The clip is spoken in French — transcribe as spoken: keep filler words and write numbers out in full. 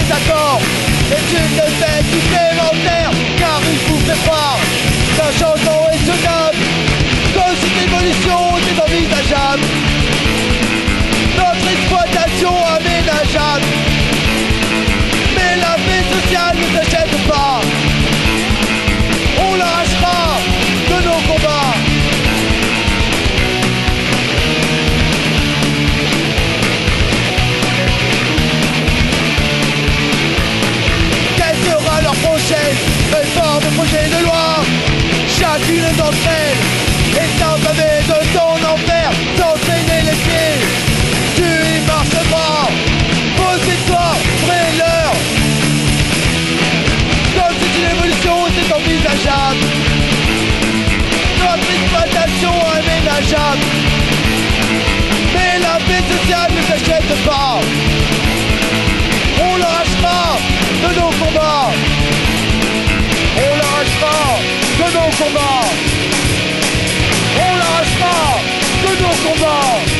désaccord est une défaite supplémentaire, car il vous fait croire qu'un changement est souhaitable, que cette évolution est envisageable. Notre exploitation aménageable, mais la paix sociale ne s'achète pas. On l'arrachera de nos combats. Quelle sera leur prochaine réforme de projet de loi? Chacune d'entre elles est entamée de son enfer, s'entraîner les pieds. Tu y marches pas, posez-toi, prenez-leur. Comme c'est une évolution, c'est envisageable. Notre exploitation aménageable, mais la paix sociale ne s'achète pas. On l'arrachera de nos combats. On l'arrachera de nos combats. On l'arrachera de nos combats.